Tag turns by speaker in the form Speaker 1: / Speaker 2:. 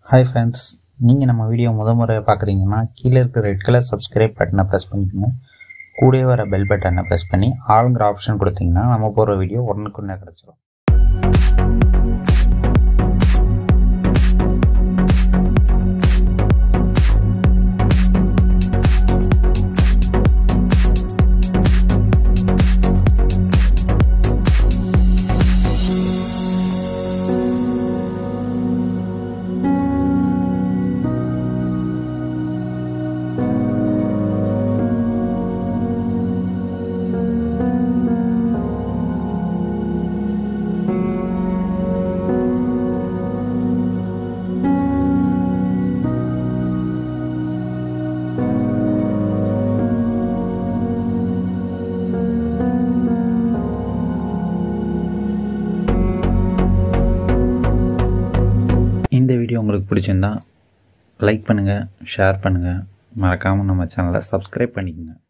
Speaker 1: Hi friends, நீங்கள் நம்ம video முறை பார்க்குறீங்கன்னா கீழே இருக்கிற ரெட் கலர் சப்ஸ்கிரைப் பட்டனை ப்ரெஸ் பண்ணிக்கோங்க. கூடவே வர பெல் பட்டனை ப்ரெஸ் பண்ணி ஆளுங்கிற ஆப்ஷன் கொடுத்தீங்கன்னா நம்ம போகிற வீடியோ உடனுக்குடனே கிடச்சிரும். இந்த வீடியோ உங்களுக்கு பிடிச்சிருந்தா லைக் பண்ணுங்கள், ஷேர் பண்ணுங்கள், மறக்காமல் நம்ம சேனலை சப்ஸ்கிரைப் பண்ணிக்கோங்க.